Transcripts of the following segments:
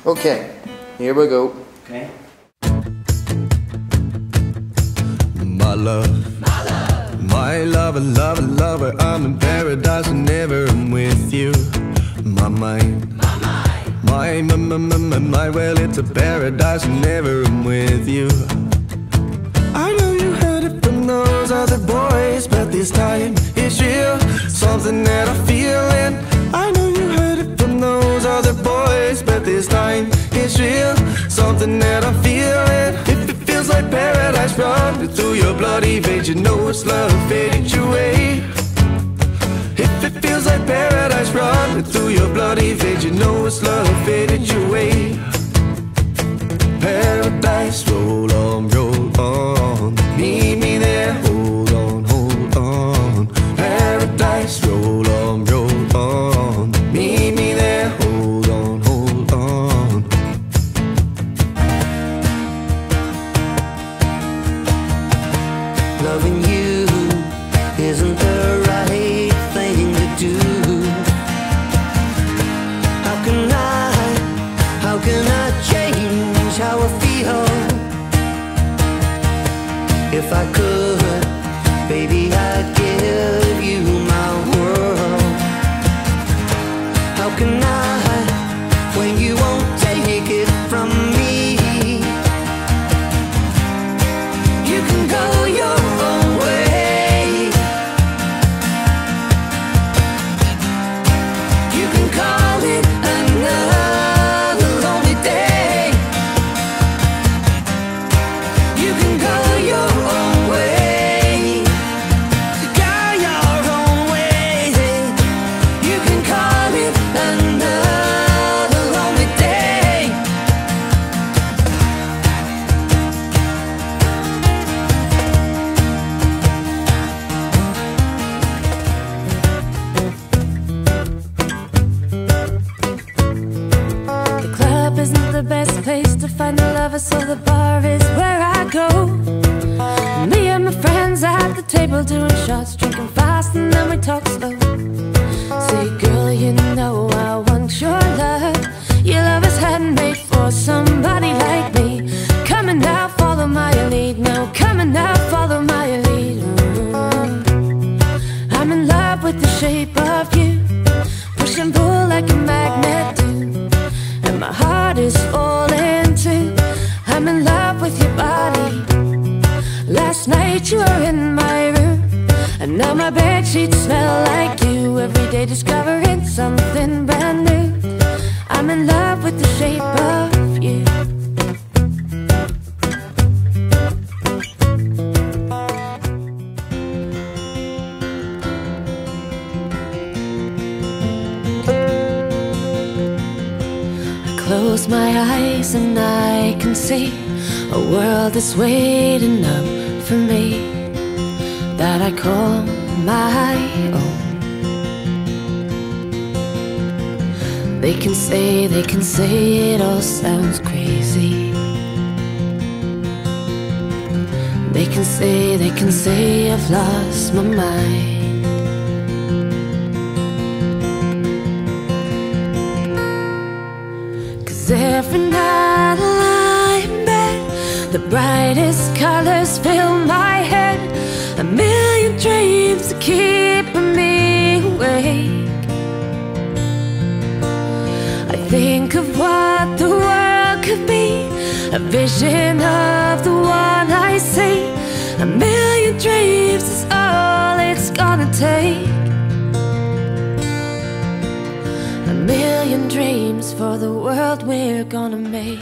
Okay, here we go. Okay. My love, my lover, lover, lover, I'm in paradise whenever I'm with you. My mind, my, well, it's a paradise whenever I'm with you. I know you heard it from those other boys, but this time it's real, something that I feel. And I know you heard it from those other boys, but this time it's real, something that I feel. And if it feels like paradise running through your bloody veins, you know it's love fading your way. If it feels like paradise running through your bloody veins, you know it's love fading your way. Paradise, roll on, roll on, meet me there, hold on, hold on. Paradise, roll on, roll on, meet me there, hold on, hold on. Loving you isn't the right thing to do. How can I change how I feel? If I could, baby, I'd give you my world. How can I, when you won't take it from me? You can go your own way. You can call it another lonely day. You can go your own way. Go your own way. You can call it another lonely day. The club isn't the best place to find a lover, so the bar is where I go. Me and my friends at the table doing shots, drinking fast and then we talk slow. Say, girl, you know I want your love. Your love is handmade for somebody like me. Coming now, follow my lead. Now coming now, follow my lead. I'm in love with the shape of you, push and pull like a magnet do. And my heart is falling too. I'm in love with your body. Last night you were in my room, and now my bedsheets smell like you. Every day discovering something brand new. I'm in love with the shape of you. Close my eyes and I can see a world that's waiting up for me, that I call my own. They can say it all sounds crazy. They can say I've lost my mind. Every night I lie in bed, the brightest colors fill my head. A million dreams are keeping me awake. I think of what the world could be, a vision of the one I see. A million dreams is all it's gonna take. A million dreams for the world we're gonna make.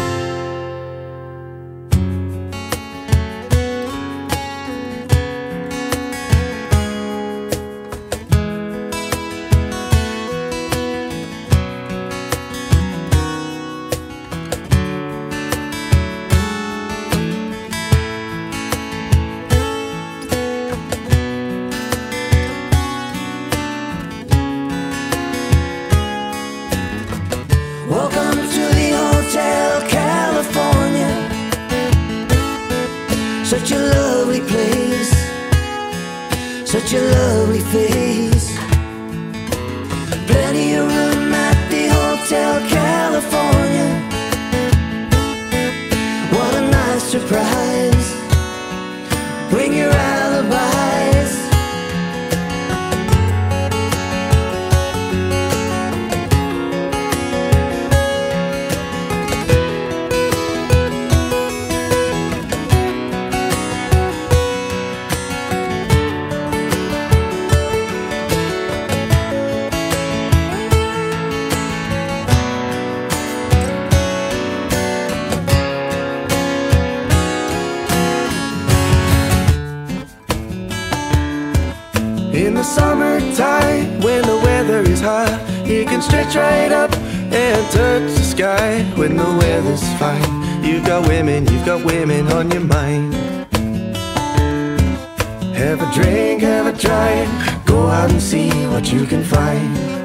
Welcome to the Hotel California. Such a lovely place, such a lovely face. Plenty of room at the Hotel California. He can stretch right up and touch the sky when the weather's fine. You've got women on your mind. Have a drink, have a drive, go out and see what you can find.